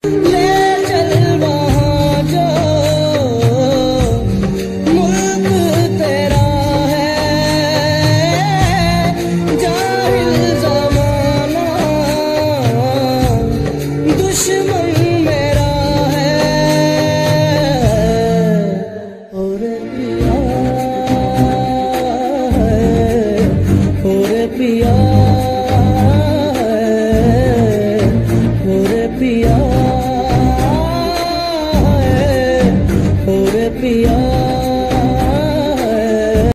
ले चल वहाँ जो मुल्क तेरा है, जाहिल ज़माना दुश्मन मेरा है। और पिया है, और पिया पिया,